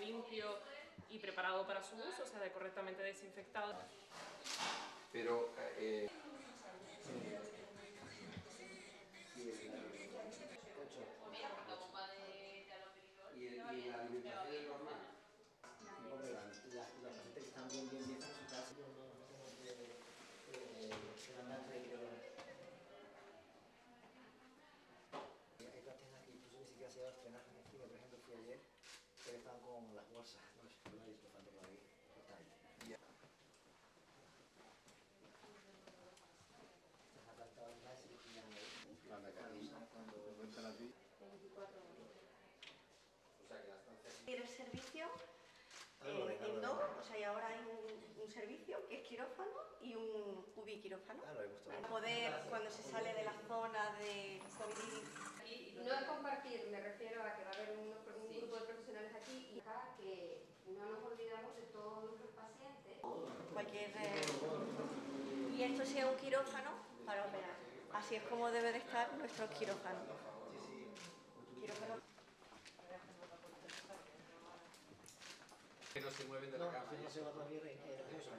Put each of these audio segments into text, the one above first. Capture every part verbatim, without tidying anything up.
limpio y preparado para su uso, o sea, correctamente desinfectado. Pero... Eh, ¿Y, el, y la alimentación es normal? Hombre, la, la, los pacientes que están bien, bien, bien en su casa, no, no, no tenemos que, eh, que mandar tres kilómetros. Hay pacientes que incluso ni siquiera se llevan drenaje en esquina, por ejemplo, fui ayer, pero estaban con las bolsas, no sé, no hay visto tanto por ahí, está ahí. Yeah. Ir el servicio eh, en dos, o sea, y ahora hay un, un servicio que es quirófano y un ubiquirófano. Ah, lo he visto. Poder, cuando se sale de la zona de COVID. No es compartir, me refiero a que va a haber un, un grupo de profesionales aquí y acá que no nos olvidamos de todos nuestros pacientes. Cualquier, eh, y esto sea un quirófano para operar. Así es como debe de estar nuestro quirófano. Quirófano. Que no se mueven de la cama. No, no se va todavía en el eso.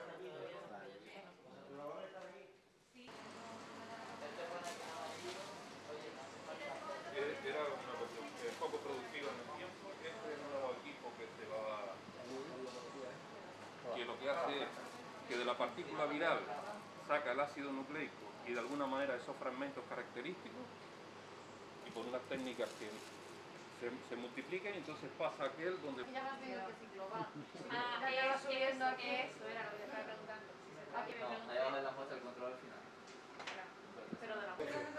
Era una cuestión eh, poco productiva en el tiempo. Este nuevo equipo que se va, que lo que hace es que de la partícula viral saca el ácido nucleico y de alguna manera esos fragmentos característicos y por unas técnicas que se, se multiplican y entonces pasa aquel donde... Ya va viendo que ciclo va. Ah, ya va es, subiendo es, aquí. eso era lo que te estaba preguntando. Aquí me No, pregunté. ahí abajo en la muestra el control al final. Pero de la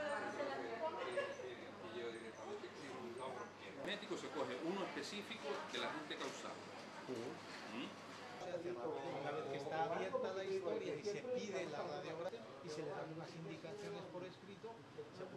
Médico se coge uno específico de la gente causal. ¿Mm? Una vez que está abierta la historia y se pide la radiografía y se le dan unas indicaciones por escrito, se